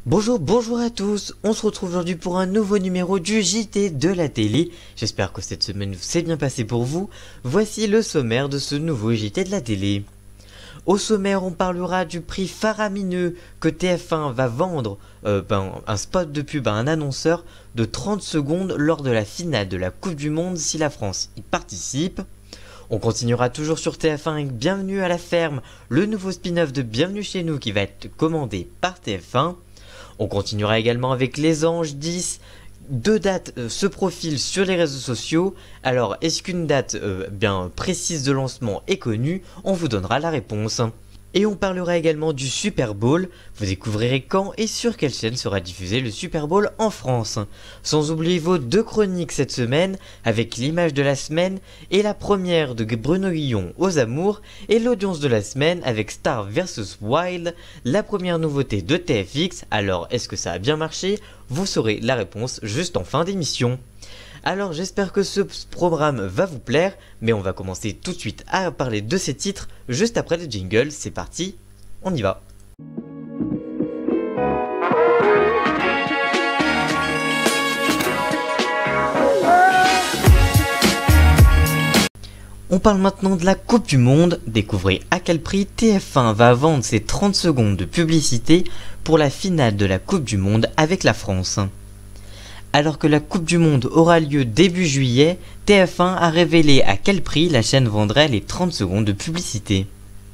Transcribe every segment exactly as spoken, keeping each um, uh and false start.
Bonjour, bonjour à tous, on se retrouve aujourd'hui pour un nouveau numéro du J T de la télé. J'espère que cette semaine s'est bien passée pour vous. Voici le sommaire de ce nouveau J T de la télé. Au sommaire, on parlera du prix faramineux que T F un va vendre, euh, ben, un spot de pub à un annonceur de trente secondes lors de la finale de la Coupe du Monde si la France y participe. On continuera toujours sur T F un avec Bienvenue à la ferme, le nouveau spin-off de Bienvenue chez nous qui va être commandé par T F un. On continuera également avec Les Anges dix. Deux dates euh, se profilent sur les réseaux sociaux. Alors, est-ce qu'une date euh, bien précise de lancement est connue? On vous donnera la réponse. Et on parlera également du Super Bowl. Vous découvrirez quand et sur quelle chaîne sera diffusé le Super Bowl en France. Sans oublier vos deux chroniques cette semaine, avec l'image de la semaine et la première de Bruno Guillon aux Amours, et l'audience de la semaine avec Star versus Wild, la première nouveauté de T F X. Alors, est-ce que ça a bien marché? Vous saurez la réponse juste en fin d'émission. Alors j'espère que ce programme va vous plaire, mais on va commencer tout de suite à parler de ces titres juste après le jingle. C'est parti, on y va. On parle maintenant de la Coupe du Monde. Découvrez à quel prix T F un va vendre ses trente secondes de publicité pour la finale de la Coupe du Monde avec la France. Alors que la Coupe du Monde aura lieu début juillet, T F un a révélé à quel prix la chaîne vendrait les trente secondes de publicité.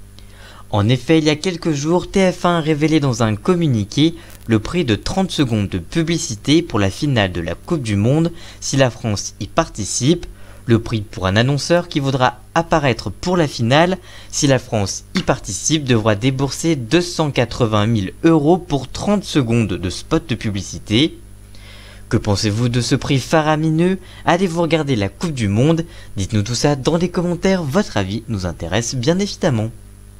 En effet, il y a quelques jours, T F un a révélé dans un communiqué le prix de trente secondes de publicité pour la finale de la Coupe du Monde si la France y participe. Le prix pour un annonceur qui voudra apparaître pour la finale si la France y participe devra débourser deux cent quatre-vingt mille euros pour trente secondes de spot de publicité. Que pensez-vous de ce prix faramineux? Allez-vous regarder la Coupe du Monde? Dites-nous tout ça dans les commentaires, votre avis nous intéresse bien évidemment.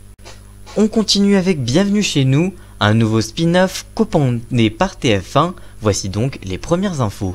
On continue avec Bienvenue chez nous, un nouveau spin-off commandé par T F un, voici donc les premières infos.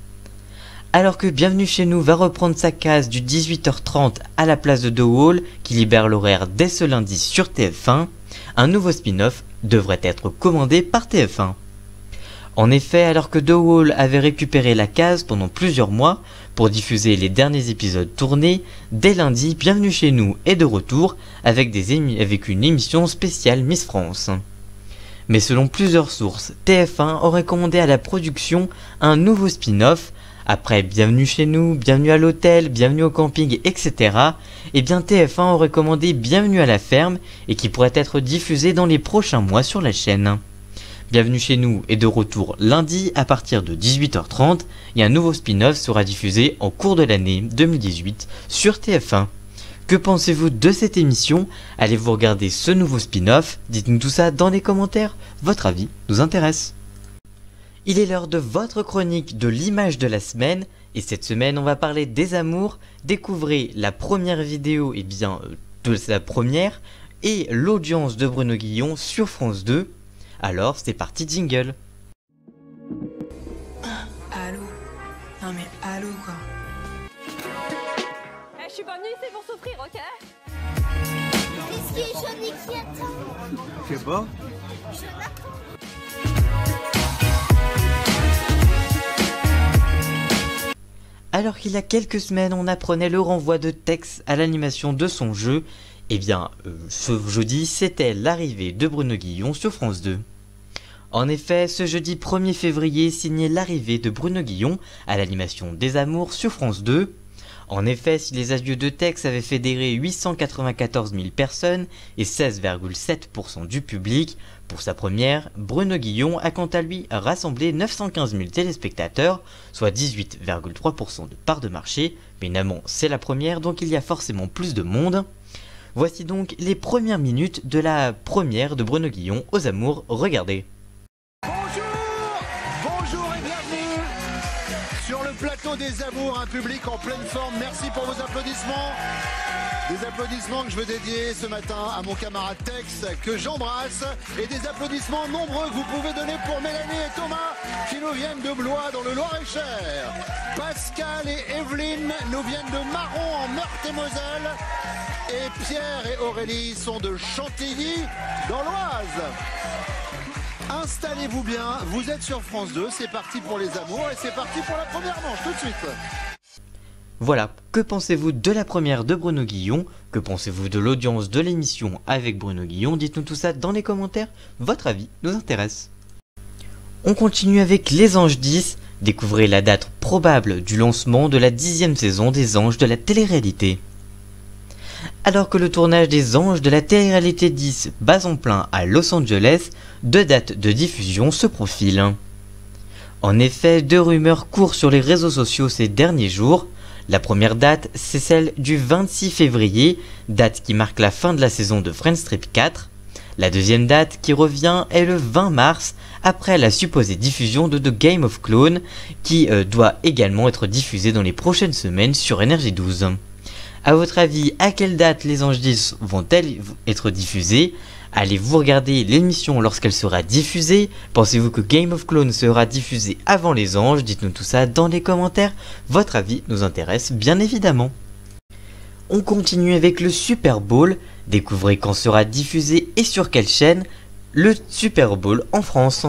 Alors que Bienvenue chez nous va reprendre sa case du dix-huit heures trente à la place de The Wall, qui libère l'horaire dès ce lundi sur T F un, un nouveau spin-off devrait être commandé par T F un. En effet, alors que The Wall avait récupéré la case pendant plusieurs mois pour diffuser les derniers épisodes tournés, dès lundi, Bienvenue chez nous est de retour avec, des émi- avec une émission spéciale Miss France. Mais selon plusieurs sources, T F un aurait commandé à la production un nouveau spin-off. Après Bienvenue chez nous, Bienvenue à l'hôtel, Bienvenue au camping, et cetera, et bien T F un aurait commandé Bienvenue à la ferme et qui pourrait être diffusé dans les prochains mois sur la chaîne. Bienvenue chez nous est de retour lundi à partir de dix-huit heures trente et un nouveau spin-off sera diffusé en cours de l'année deux mille dix-huit sur T F un. Que pensez-vous de cette émission? Allez-vous regarder ce nouveau spin-off? Dites-nous tout ça dans les commentaires, votre avis nous intéresse. Il est l'heure de votre chronique de l'image de la semaine et cette semaine on va parler des amours. Découvrez la première vidéo et bien de la première et l'audience de Bruno Guillon sur France deux. Alors c'est parti, jingle. Allô? Non mais allô quoi. Eh, je suis pas venue ici pour souffrir, ok? Qu'est-ce qui est jaune et qui attend? Je sais pas. Alors qu'il y a quelques semaines on apprenait le renvoi de Tex à l'animation de son jeu, eh bien euh, ce jeudi c'était l'arrivée de Bruno Guillon sur France deux. En effet, ce jeudi premier février signait l'arrivée de Bruno Guillon à l'animation des Amours sur France deux. En effet, si les adieux de Tex avaient fédéré huit cent quatre-vingt-quatorze mille personnes et seize virgule sept pour cent du public, pour sa première, Bruno Guillon a quant à lui rassemblé neuf cent quinze mille téléspectateurs, soit dix-huit virgule trois pour cent de part de marché, mais évidemment c'est la première donc il y a forcément plus de monde. Voici donc les premières minutes de la première de Bruno Guillon aux Amours, regardez. Bonjour et bienvenue sur le plateau des Amours, un public en pleine forme. Merci pour vos applaudissements. Des applaudissements que je veux dédier ce matin à mon camarade Tex, que j'embrasse, et des applaudissements nombreux que vous pouvez donner pour Mélanie et Thomas, qui nous viennent de Blois dans le Loir-et-Cher. Pascal et Evelyne nous viennent de Marron en Meurthe-et-Moselle. Et Pierre et Aurélie sont de Chantilly dans l'Oise. Installez-vous bien, vous êtes sur France deux, c'est parti pour les amours et c'est parti pour la première manche tout de suite. Voilà, que pensez-vous de la première de Bruno Guillon? Que pensez-vous de l'audience de l'émission avec Bruno Guillon? Dites-nous tout ça dans les commentaires, votre avis nous intéresse. On continue avec Les Anges dix, découvrez la date probable du lancement de la dixième saison des Anges de la télé-réalité. Alors que le tournage des Anges de la télé-réalité dix bat son plein à Los Angeles, deux dates de diffusion se profilent. En effet, deux rumeurs courent sur les réseaux sociaux ces derniers jours. La première date, c'est celle du vingt-six février, date qui marque la fin de la saison de Friends Trip quatre. La deuxième date qui revient est le vingt mars, après la supposée diffusion de The Game of Clones, qui euh, doit également être diffusée dans les prochaines semaines sur N R J douze. A votre avis, à quelle date les Anges dix vont-elles être diffusées? Allez-vous regarder l'émission lorsqu'elle sera diffusée? Pensez-vous que Game of Clones sera diffusé avant les Anges? Dites-nous tout ça dans les commentaires, votre avis nous intéresse bien évidemment. On continue avec le Super Bowl, découvrez quand sera diffusé et sur quelle chaîne le Super Bowl en France.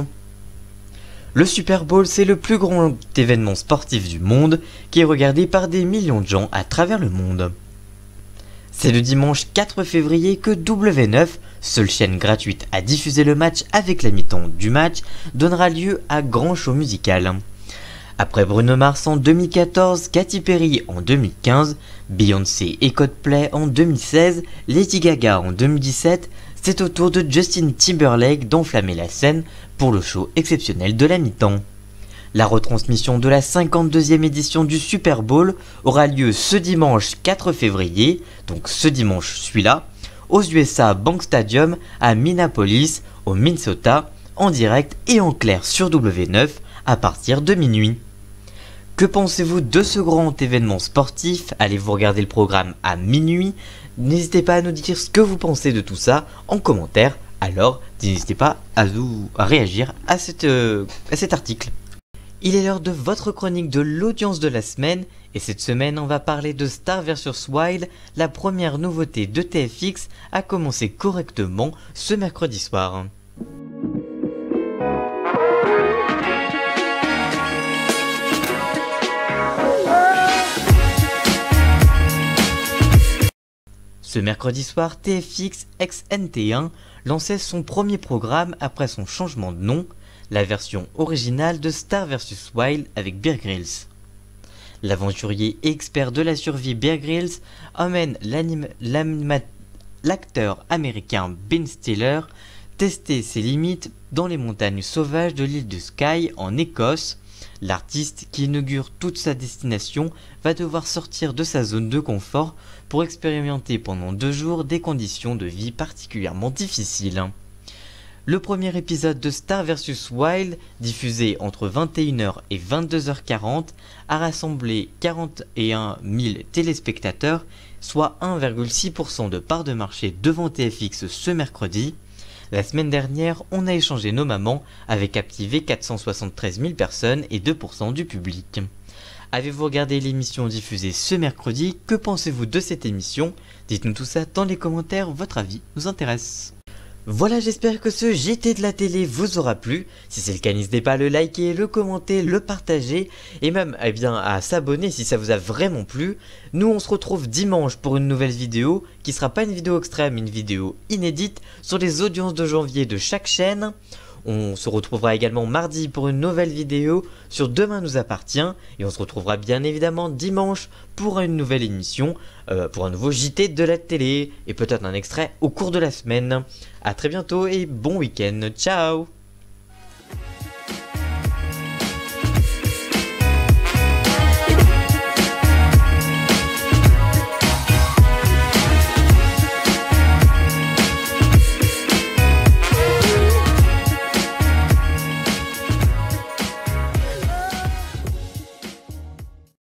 Le Super Bowl, c'est le plus grand événement sportif du monde qui est regardé par des millions de gens à travers le monde. C'est le dimanche quatre février que W neuf, seule chaîne gratuite à diffuser le match avec la mi-temps du match, donnera lieu à grand show musical. Après Bruno Mars en deux mille quatorze, Katy Perry en deux mille quinze, Beyoncé et Coldplay en deux mille seize, Lady Gaga en deux mille dix-sept, c'est au tour de Justin Timberlake d'enflammer la scène pour le show exceptionnel de la mi-temps. La retransmission de la cinquante-deuxième édition du Super Bowl aura lieu ce dimanche quatre février, donc ce dimanche celui-là, aux U S A Bank Stadium à Minneapolis, au Minnesota, en direct et en clair sur W neuf à partir de minuit. Que pensez-vous de ce grand événement sportif? Allez-vous regarder le programme à minuit? N'hésitez pas à nous dire ce que vous pensez de tout ça en commentaire, alors n'hésitez pas à, vous, à réagir à, cette, euh, à cet article. Il est l'heure de votre chronique de l'audience de la semaine, et cette semaine on va parler de Star versus. Wild, la première nouveauté de T F X a commencé correctement ce mercredi soir. Ce mercredi soir, T F X X N T un lançait son premier programme après son changement de nom, la version originale de Star versus. Wild avec Bear Grylls. L'aventurier et expert de la survie Bear Grylls emmène l'acteur américain Ben Stiller tester ses limites dans les montagnes sauvages de l'île de Skye en Écosse. L'artiste, qui inaugure toute sa destination, va devoir sortir de sa zone de confort pour expérimenter pendant deux jours des conditions de vie particulièrement difficiles. Le premier épisode de Star versus. Wild, diffusé entre vingt et une heures et vingt-deux heures quarante, a rassemblé quarante et un mille téléspectateurs, soit un virgule six pour cent de part de marché devant T F X ce mercredi. La semaine dernière, on a échangé nos mamans avec captivé quatre cent soixante-treize mille personnes et deux pour cent du public. Avez-vous regardé l'émission diffusée ce mercredi? Que pensez-vous de cette émission? Dites-nous tout ça dans les commentaires, votre avis nous intéresse. Voilà, j'espère que ce J T de la télé vous aura plu. Si c'est le cas, n'hésitez pas à le liker, le commenter, le partager et même eh bien, à s'abonner si ça vous a vraiment plu. Nous on se retrouve dimanche pour une nouvelle vidéo qui sera pas une vidéo extrême, une vidéo inédite sur les audiences de janvier de chaque chaîne. On se retrouvera également mardi pour une nouvelle vidéo sur Demain nous appartient et on se retrouvera bien évidemment dimanche pour une nouvelle émission, euh, pour un nouveau J T de la télé et peut-être un extrait au cours de la semaine. A très bientôt et bon week-end, ciao!